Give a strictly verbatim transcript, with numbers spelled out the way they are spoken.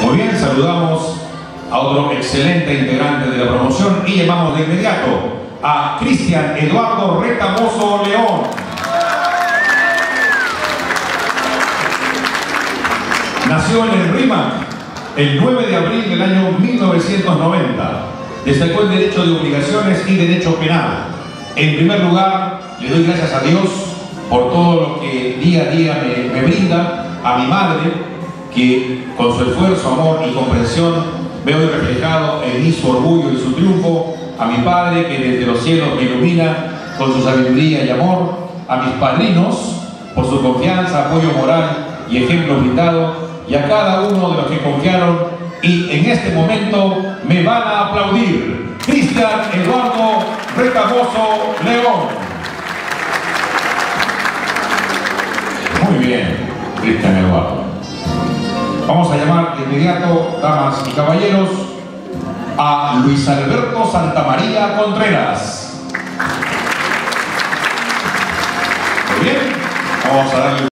Muy bien, saludamos a otro excelente integrante de la promoción y llamamos de inmediato a Cristian Eduardo Retamoso León. Nació en el RIMAC el nueve de abril del año mil novecientos noventa. Destacó en Derecho de Obligaciones y Derecho Penal. En primer lugar, le doy gracias a Dios por todo lo que día a día me, me brinda, a mi madre, que con su esfuerzo, amor y comprensión veo hoy reflejado en mí su orgullo y su triunfo, a mi padre, que desde los cielos me ilumina con su sabiduría y amor, a mis padrinos por su confianza, apoyo moral y ejemplo brindado, y a cada uno de los que confiaron y en este momento me van a aplaudir. Cristian Eduardo Retamoso León. Muy bien, Cristian Eduardo. Vamos a llamar de inmediato, damas y caballeros, a Luis Alberto Santamaría Contreras. Muy bien, vamos a darle